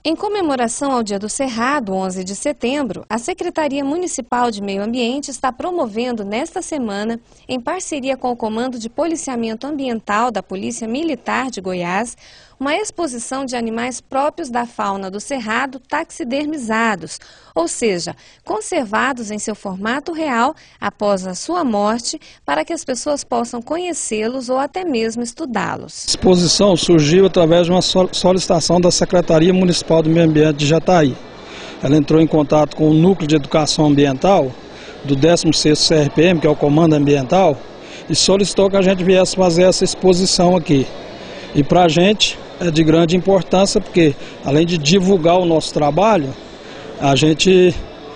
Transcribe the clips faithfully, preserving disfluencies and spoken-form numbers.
Em comemoração ao Dia do Cerrado, onze de setembro, a Secretaria Municipal de Meio Ambiente está promovendo nesta semana, em parceria com o Comando de Policiamento Ambiental da Polícia Militar de Goiás, uma exposição de animais próprios da fauna do Cerrado taxidermizados, ou seja, conservados em seu formato real após a sua morte, para que as pessoas possam conhecê-los ou até mesmo estudá-los. A exposição surgiu através de uma solicitação da Secretaria Municipal do Meio Ambiente de Jataí. Ela entrou em contato com o Núcleo de Educação Ambiental do décimo sexto C R P M, que é o Comando Ambiental, e solicitou que a gente viesse fazer essa exposição aqui. E para a gente é de grande importância, porque além de divulgar o nosso trabalho, a gente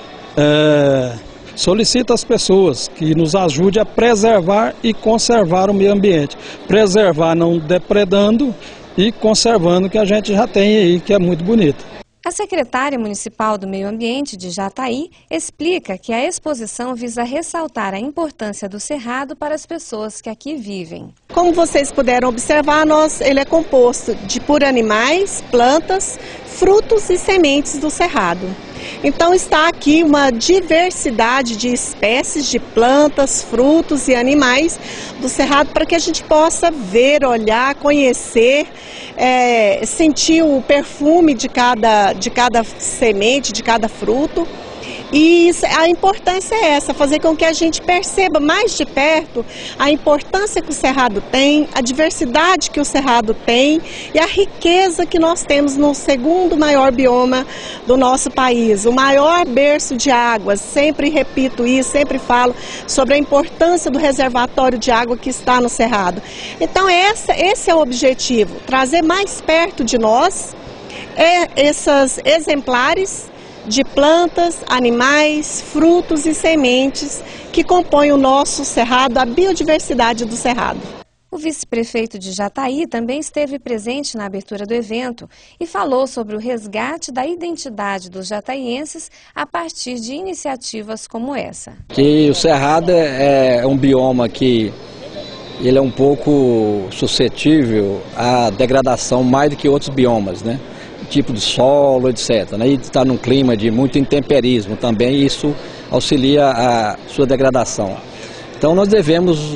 é, solicita às pessoas que nos ajudem a preservar e conservar o meio ambiente. Preservar não depredando e conservando o que a gente já tem aí, que é muito bonito. A secretária municipal do Meio Ambiente de Jataí explica que a exposição visa ressaltar a importância do cerrado para as pessoas que aqui vivem. Como vocês puderam observar, nós, ele é composto de por animais, plantas, frutos e sementes do cerrado. Então está aqui uma diversidade de espécies de plantas, frutos e animais do cerrado para que a gente possa ver, olhar, conhecer, é, sentir o perfume de cada, de cada semente, de cada fruto. E isso, a importância é essa, fazer com que a gente perceba mais de perto a importância que o cerrado tem, a diversidade que o cerrado tem e a riqueza que nós temos no segundo maior bioma do nosso país, o maior berço de águas. Sempre repito isso, sempre falo sobre a importância do reservatório de água que está no cerrado. Então essa, esse é o objetivo, trazer mais perto de nós é, esses exemplares de plantas, animais, frutos e sementes que compõem o nosso cerrado, a biodiversidade do cerrado. O vice-prefeito de Jataí também esteve presente na abertura do evento e falou sobre o resgate da identidade dos jataienses a partir de iniciativas como essa. Que o cerrado é um bioma que ele é um pouco suscetível à degradação mais do que outros biomas, né? Tipo de solo, etcétera. Né? E está num clima de muito intemperismo também, e isso auxilia a sua degradação. Então nós devemos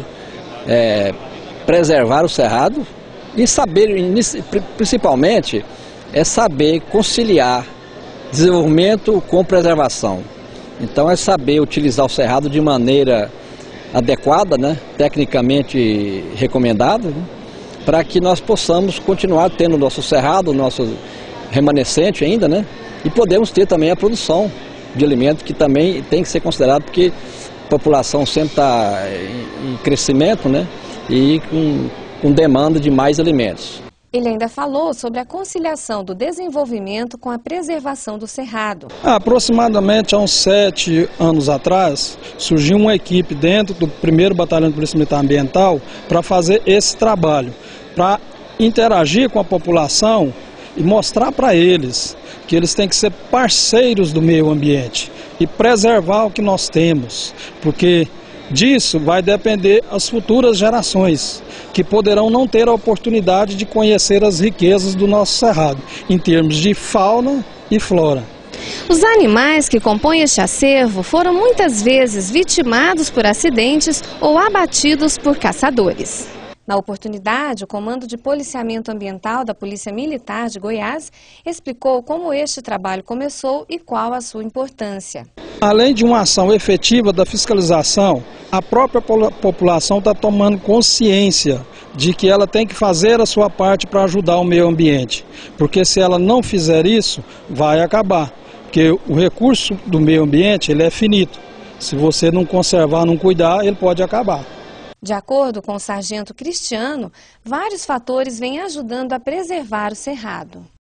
é, preservar o cerrado e saber, principalmente, é saber conciliar desenvolvimento com preservação. Então é saber utilizar o cerrado de maneira adequada, né? Tecnicamente recomendada, né? Para que nós possamos continuar tendo o nosso cerrado, o nosso remanescente ainda, né? E podemos ter também a produção de alimentos, que também tem que ser considerado, porque a população sempre está em crescimento, né? E com, com demanda de mais alimentos. Ele ainda falou sobre a conciliação do desenvolvimento com a preservação do cerrado. Há aproximadamente há uns sete anos atrás, surgiu uma equipe dentro do primeiro Batalhão de Polícia Militar Ambiental para fazer esse trabalho, para interagir com a população e mostrar para eles que eles têm que ser parceiros do meio ambiente e preservar o que nós temos, porque disso vai depender as futuras gerações, que poderão não ter a oportunidade de conhecer as riquezas do nosso cerrado, em termos de fauna e flora. Os animais que compõem este acervo foram muitas vezes vitimados por acidentes ou abatidos por caçadores. Na oportunidade, o Comando de Policiamento Ambiental da Polícia Militar de Goiás explicou como este trabalho começou e qual a sua importância. Além de uma ação efetiva da fiscalização, a própria população está tomando consciência de que ela tem que fazer a sua parte para ajudar o meio ambiente. Porque se ela não fizer isso, vai acabar. Porque o recurso do meio ambiente ele é finito. Se você não conservar, não cuidar, ele pode acabar. De acordo com o sargento Cristiano, vários fatores vêm ajudando a preservar o cerrado.